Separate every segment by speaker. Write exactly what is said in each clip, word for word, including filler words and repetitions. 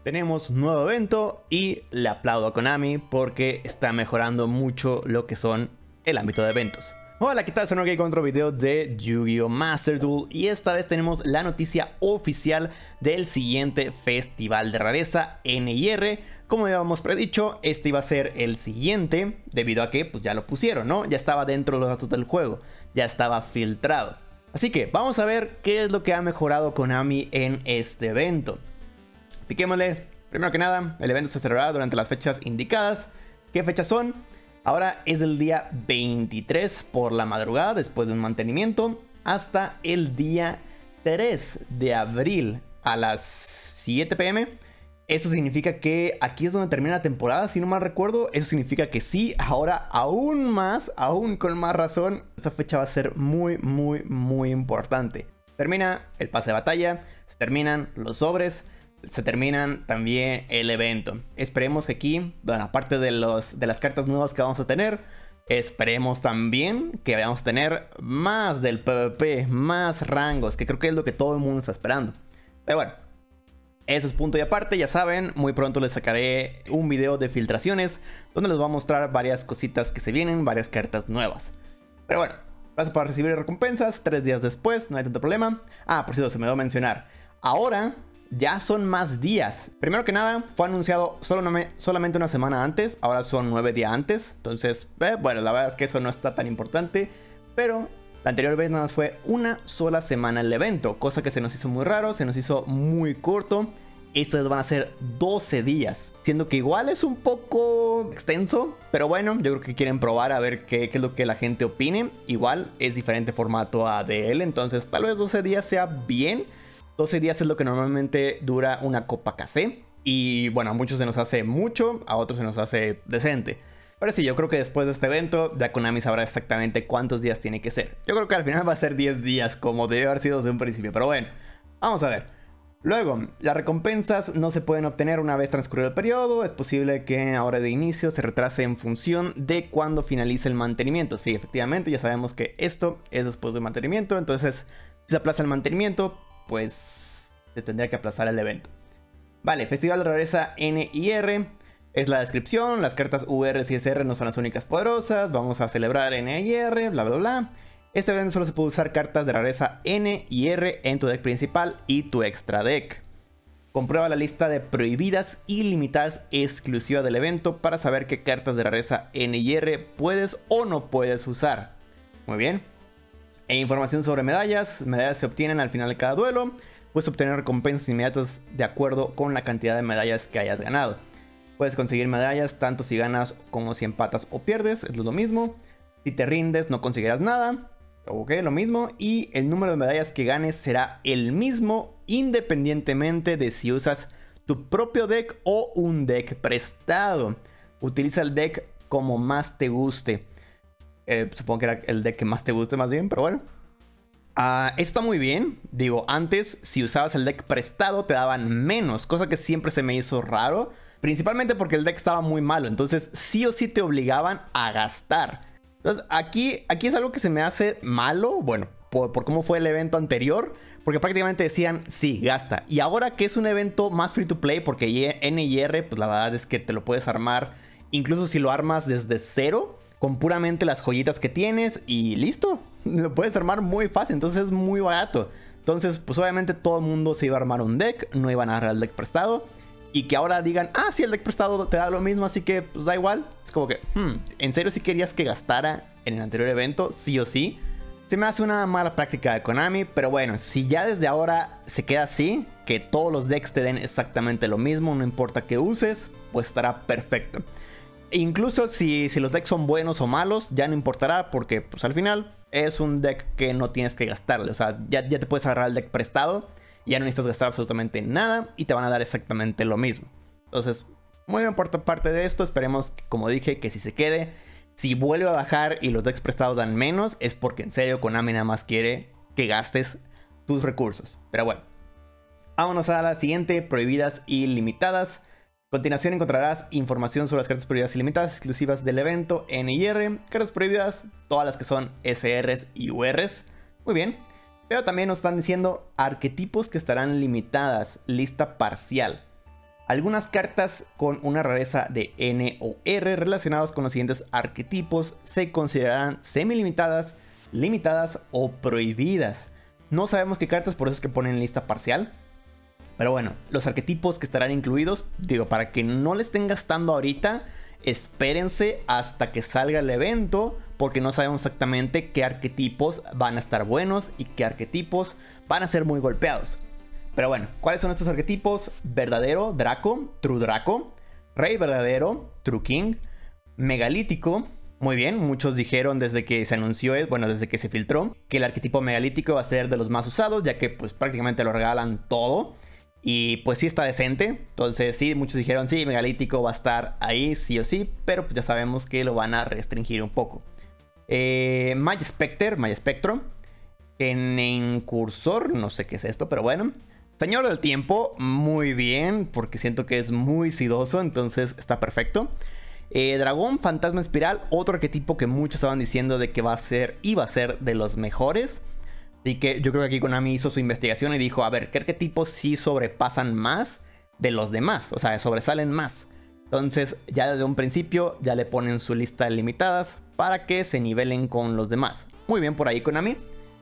Speaker 1: Tenemos nuevo evento y le aplaudo a Konami porque está mejorando mucho lo que son el ámbito de eventos. Hola, ¿qué tal? Soy Norgay con otro video de Yu-Gi-Oh! Master Duel y esta vez tenemos la noticia oficial del siguiente festival de rareza N I R. Como habíamos predicho, este iba a ser el siguiente debido a que pues ya lo pusieron, ¿no? Ya estaba dentro de los datos del juego, ya estaba filtrado. Así que vamos a ver qué es lo que ha mejorado Konami en este evento. Piquémosle. Primero que nada, el evento se celebrará durante las fechas indicadas. ¿Qué fechas son? Ahora es el día veintitrés por la madrugada, después de un mantenimiento, hasta el día tres de abril a las siete p m Eso significa que aquí es donde termina la temporada, si no mal recuerdo. Eso significa que sí, ahora aún más, aún con más razón, esta fecha va a ser muy, muy, muy importante. Termina el pase de batalla, se terminan los sobres, se terminan también el evento. Esperemos que aquí, bueno, aparte de, los, de las cartas nuevas que vamos a tener, esperemos también que vayamos a tener más del PvP, más rangos, que creo que es lo que todo el mundo está esperando. Pero bueno, eso es punto y aparte, ya saben, muy pronto les sacaré un video de filtraciones donde les voy a mostrar varias cositas que se vienen, varias cartas nuevas. Pero bueno, gracias por recibir recompensas, tres días después, no hay tanto problema. Ah, por cierto, se me olvidó mencionar, ahora ya son más días. Primero que nada, fue anunciado solo una solamente una semana antes, ahora son nueve días antes. Entonces, eh, bueno, la verdad es que eso no está tan importante, pero la anterior vez nada más fue una sola semana el evento, cosa que se nos hizo muy raro, se nos hizo muy corto. Estos van a ser doce días, siendo que igual es un poco extenso, pero bueno, yo creo que quieren probar a ver qué, qué es lo que la gente opine. Igual es diferente formato a D L, entonces tal vez doce días sea bien. doce días es lo que normalmente dura una Copa K C. Y bueno, a muchos se nos hace mucho, a otros se nos hace decente. Pero sí, yo creo que después de este evento, ya Konami sabrá exactamente cuántos días tiene que ser. Yo creo que al final va a ser diez días, como debe haber sido desde un principio. Pero bueno, vamos a ver. Luego, las recompensas no se pueden obtener una vez transcurrido el periodo. Es posible que ahora de inicio se retrase en función de cuando finalice el mantenimiento. Sí, efectivamente, ya sabemos que esto es después del mantenimiento. Entonces, si se aplaza el mantenimiento, pues se tendría que aplazar el evento. Vale, Festival de Rareza N I R es la descripción. Las cartas U R y S R no son las únicas poderosas. Vamos a celebrar N I R, bla bla bla. Este evento solo se puede usar cartas de rareza N I R en tu deck principal y tu extra deck. Comprueba la lista de prohibidas y limitadas exclusivas del evento para saber qué cartas de rareza N I R puedes o no puedes usar. Muy bien. E información sobre medallas. Medallas se obtienen al final de cada duelo. Puedes obtener recompensas inmediatas de acuerdo con la cantidad de medallas que hayas ganado. Puedes conseguir medallas tanto si ganas como si empatas o pierdes. Es lo mismo. Si te rindes no conseguirás nada. Ok, lo mismo. Y el número de medallas que ganes será el mismo independientemente de si usas tu propio deck o un deck prestado. Utiliza el deck como más te guste. Eh, supongo que era el deck que más te guste más bien, pero bueno. Uh, esto está muy bien. Digo, antes si usabas el deck prestado te daban menos, cosa que siempre se me hizo raro. Principalmente porque el deck estaba muy malo, entonces sí o sí te obligaban a gastar. Entonces aquí, aquí es algo que se me hace malo, bueno, por, por cómo fue el evento anterior. Porque prácticamente decían, sí, gasta. Y ahora que es un evento más free to play, porque N I R, pues la verdad es que te lo puedes armar, incluso si lo armas desde cero, con puramente las joyitas que tienes y listo. Lo puedes armar muy fácil, entonces es muy barato. Entonces, pues obviamente todo el mundo se iba a armar un deck, no iban a agarrar el deck prestado. Y que ahora digan, ah, sí, el deck prestado te da lo mismo, así que pues da igual. Es como que, hmm, ¿en serio si querías que gastara en el anterior evento? Sí o sí. Se me hace una mala práctica de Konami, pero bueno, si ya desde ahora se queda así, que todos los decks te den exactamente lo mismo, no importa qué uses, pues estará perfecto. E incluso si, si los decks son buenos o malos, ya no importará, porque pues al final es un deck que no tienes que gastarle. O sea, ya, ya te puedes agarrar el deck prestado. Ya no necesitas gastar absolutamente nada y te van a dar exactamente lo mismo. Entonces, muy bien por parte de esto. Esperemos, como dije, que si se quede. Si vuelve a bajar y los decks prestados dan menos, es porque en serio Konami nada más quiere que gastes tus recursos. Pero bueno, vámonos a la siguiente, prohibidas y limitadas. A continuación encontrarás información sobre las cartas prohibidas y limitadas exclusivas del evento N I R. Cartas prohibidas, todas las que son S Rs y U Rs. Muy bien. Pero también nos están diciendo arquetipos que estarán limitadas, lista parcial. Algunas cartas con una rareza de N o R relacionadas con los siguientes arquetipos se considerarán semi-limitadas, limitadas o prohibidas. No sabemos qué cartas, por eso es que ponen lista parcial. Pero bueno, los arquetipos que estarán incluidos, digo, para que no le estén gastando ahorita, espérense hasta que salga el evento, porque no sabemos exactamente qué arquetipos van a estar buenos y qué arquetipos van a ser muy golpeados. Pero bueno, ¿cuáles son estos arquetipos? Verdadero, Draco, True Draco. Rey verdadero, True King. Megalítico. Muy bien, muchos dijeron desde que se anunció, bueno, desde que se filtró, que el arquetipo megalítico va a ser de los más usados, ya que pues prácticamente lo regalan todo. Y pues sí está decente. Entonces sí, muchos dijeron sí, megalítico va a estar ahí sí o sí, pero pues ya sabemos que lo van a restringir un poco. Eh, Mage Spectre, Mage Spectro. En Incursor, no sé qué es esto, pero bueno. Señor del Tiempo, muy bien, porque siento que es muy sidoso, entonces está perfecto. Eh, Dragón, Fantasma Espiral, otro arquetipo que muchos estaban diciendo de que va a ser, iba a ser de los mejores. Así que yo creo que aquí Konami hizo su investigación y dijo, a ver, ¿qué arquetipos sí sobrepasan más de los demás? O sea, sobresalen más. Entonces, ya desde un principio, ya le ponen su lista de limitadas para que se nivelen con los demás. Muy bien por ahí, Konami.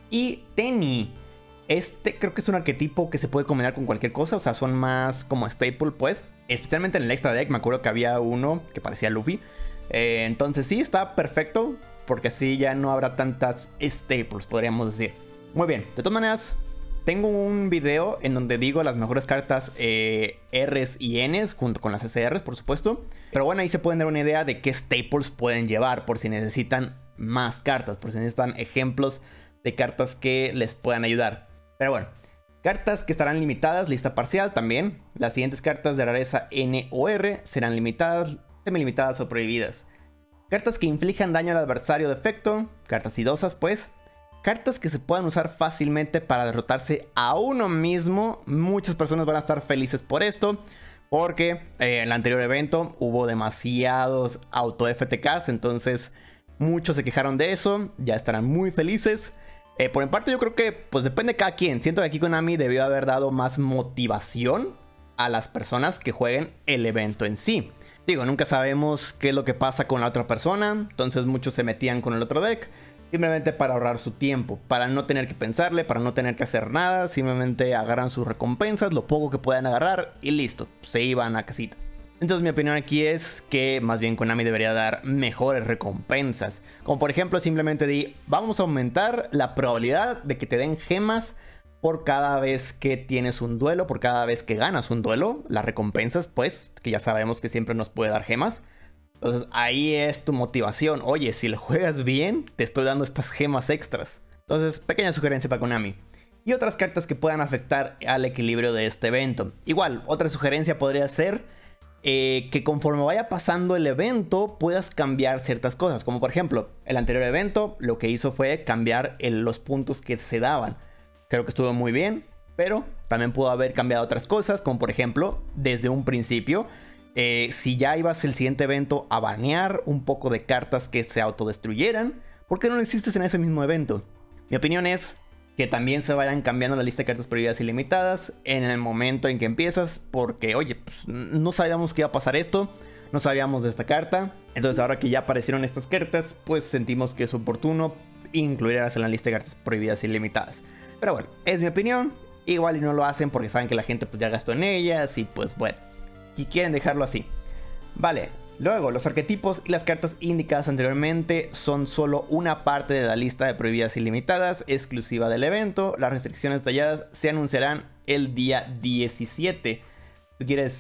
Speaker 1: Y Tenny. Este creo que es un arquetipo que se puede combinar con cualquier cosa. O sea, son más como staple, pues. Especialmente en el extra deck, me acuerdo que había uno que parecía Luffy. Eh, entonces sí, está perfecto. Porque así ya no habrá tantas staples, podríamos decir. Muy bien, de todas maneras, tengo un video en donde digo las mejores cartas eh, Rs y Ns, junto con las S Rs, por supuesto. Pero bueno, ahí se pueden dar una idea de qué staples pueden llevar, por si necesitan más cartas, por si necesitan ejemplos de cartas que les puedan ayudar. Pero bueno, cartas que estarán limitadas, lista parcial también. Las siguientes cartas de rareza N o R serán limitadas, semi-limitadas o prohibidas. Cartas que inflijan daño al adversario de efecto, cartas idosas pues. Cartas que se puedan usar fácilmente para derrotarse a uno mismo. Muchas personas van a estar felices por esto, porque eh, en el anterior evento hubo demasiados auto-F T Ks, entonces muchos se quejaron de eso, ya estarán muy felices. Eh, por mi parte yo creo que pues depende de cada quien. Siento que aquí Konami debió haber dado más motivación a las personas que jueguen el evento en sí. Digo, nunca sabemos qué es lo que pasa con la otra persona, entonces muchos se metían con el otro deck. Simplemente para ahorrar su tiempo, para no tener que pensarle, para no tener que hacer nada. Simplemente agarran sus recompensas, lo poco que puedan agarrar y listo, se iban a casita. Entonces mi opinión aquí es que más bien Konami debería dar mejores recompensas. Como por ejemplo simplemente di, vamos a aumentar la probabilidad de que te den gemas por cada vez que tienes un duelo, por cada vez que ganas un duelo. Las recompensas pues, que ya sabemos que siempre nos puede dar gemas. Entonces ahí es tu motivación. Oye, si lo juegas bien, te estoy dando estas gemas extras. Entonces, pequeña sugerencia para Konami. Y otras cartas que puedan afectar al equilibrio de este evento. Igual, otra sugerencia podría ser eh, que conforme vaya pasando el evento, puedas cambiar ciertas cosas. Como por ejemplo, el anterior evento lo que hizo fue cambiar el, los puntos que se daban. Creo que estuvo muy bien, pero también pudo haber cambiado otras cosas. Como por ejemplo, desde un principio... Eh, si ya ibas el siguiente evento a banear un poco de cartas que se autodestruyeran, ¿por qué no lo hiciste en ese mismo evento? Mi opinión es que también se vayan cambiando la lista de cartas prohibidas y limitadas en el momento en que empiezas, porque oye, pues, no sabíamos que iba a pasar esto, no sabíamos de esta carta, entonces ahora que ya aparecieron estas cartas, pues sentimos que es oportuno incluirlas en la lista de cartas prohibidas y limitadas. Pero bueno, es mi opinión, igual y no lo hacen porque saben que la gente pues ya gastó en ellas y pues bueno. Y quieren dejarlo así. Vale, luego los arquetipos y las cartas indicadas anteriormente son solo una parte de la lista de prohibidas y limitadas exclusiva del evento. Las restricciones detalladas se anunciarán el día diecisiete. ¿Tú quieres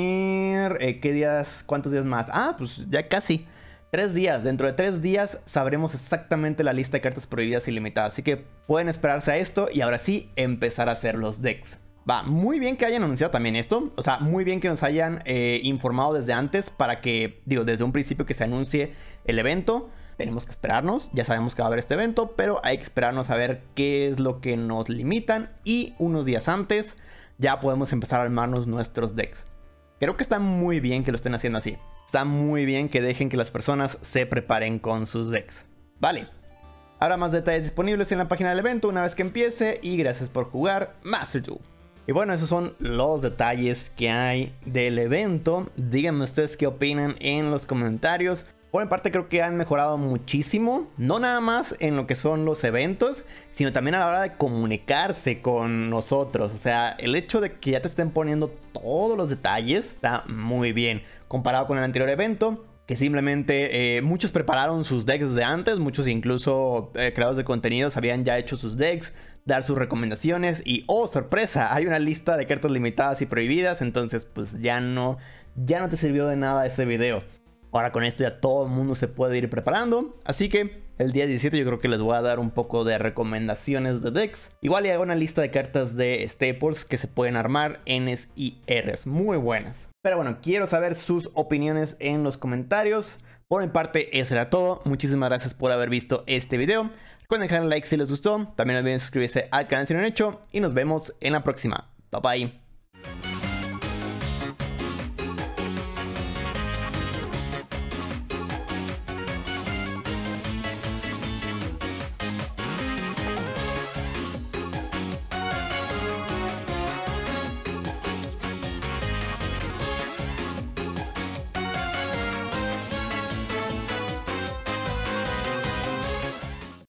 Speaker 1: decir eh, qué días, cuántos días más? Ah, pues ya casi. Tres días. Dentro de tres días sabremos exactamente la lista de cartas prohibidas y limitadas. Así que pueden esperarse a esto y ahora sí empezar a hacer los decks. Va, muy bien que hayan anunciado también esto. O sea, muy bien que nos hayan eh, informado desde antes para que, digo, desde un principio que se anuncie el evento. Tenemos que esperarnos, ya sabemos que va a haber este evento, pero hay que esperarnos a ver qué es lo que nos limitan. Y unos días antes ya podemos empezar a armarnos nuestros decks. Creo que está muy bien que lo estén haciendo así. Está muy bien que dejen que las personas se preparen con sus decks. Vale. Habrá más detalles disponibles en la página del evento una vez que empiece. Y gracias por jugar Master Duel. Y bueno, esos son los detalles que hay del evento. Díganme ustedes qué opinan en los comentarios. Por mi parte creo que han mejorado muchísimo, no nada más en lo que son los eventos, sino también a la hora de comunicarse con nosotros. O sea, el hecho de que ya te estén poniendo todos los detalles está muy bien comparado con el anterior evento, que simplemente eh, muchos prepararon sus decks desde antes, muchos incluso eh, creadores de contenidos habían ya hecho sus decks, dar sus recomendaciones y ¡oh, sorpresa! Hay una lista de cartas limitadas y prohibidas, entonces pues ya no, ya no te sirvió de nada ese video. Ahora con esto ya todo el mundo se puede ir preparando, así que el día diecisiete yo creo que les voy a dar un poco de recomendaciones de decks. Igual y hago una lista de cartas de staples que se pueden armar, Ns y Rs, muy buenas. Pero bueno, quiero saber sus opiniones en los comentarios. Por mi parte eso era todo, muchísimas gracias por haber visto este video. Recuerden dejar un like si les gustó, también no olviden suscribirse al canal si no lo han hecho y nos vemos en la próxima. Bye bye.